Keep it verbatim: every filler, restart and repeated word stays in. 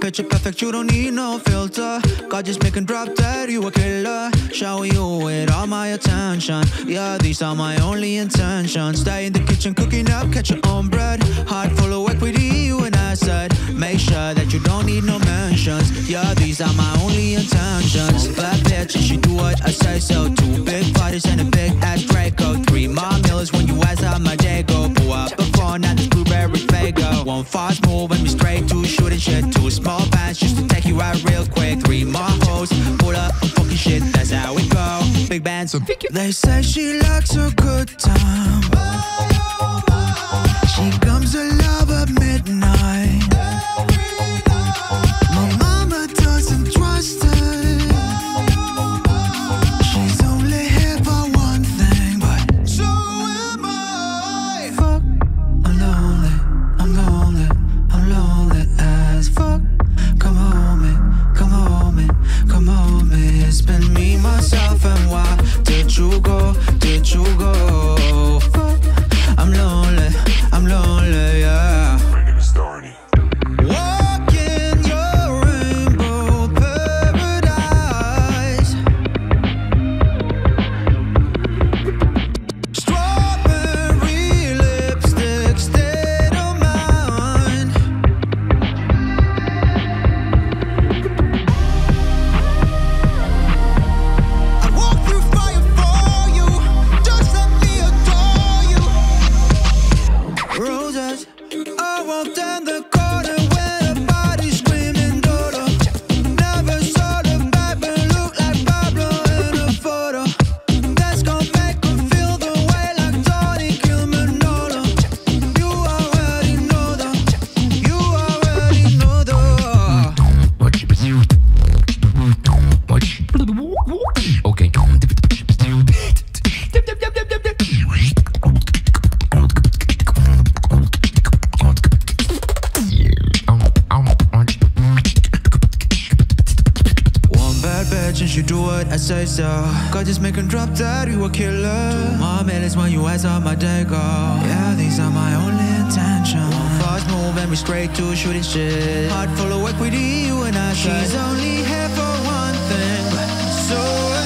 picture perfect, you don't need no filter. God just make and drop dead, you a killer. Shower you with all my attention. Yeah, these are my only intentions. Stay in the kitchen cooking up, catch your own bread. Heart full of equity, you and I said. Make sure that you don't need no mentions. Yeah, these are my only intentions. Bad bitch, and she do what I say so. Two big parties and a big ass Draco. Three more meals when you ask how my day go. Pull up a phone and this blueberry Fago. One fast move and me straight to shooting shit. Two small bands just to take you out real quick. Three more hoes, pull up a fucking shit. That's how we go. Big bands, so they say she likes a good time. She comes to love at midnight. My mama doesn't trust her. She's only here for one thing, but so am I. Fuck, I'm lonely, I'm lonely, I'm lonely as fuck. Come home, me, come home, me, come home, me. It's been me, myself, and why did you go? Did you go? Fuck, I'm lonely, I'm lonely, yeah. Walk in your rainbow paradise. Strawberry lipstick, state of mind. I'd walk through fire for you. Just let me adore you. Roses, I walked down the corner where the body's screaming Dodo. Never saw the bad but look like Pablo in a photo. That's gon' make her feel the way like Tony Kilmanolo. You already know though. You already know though. Okay. One bad bitch and she do what I say so. God just make and drop dead, you a killer. Two more minutes when you ask how my day go. Yeah, these are my only intentions. One fast move and we straight to shooting shit. Heart full of equity, you and I said. She's only here for one thing, but so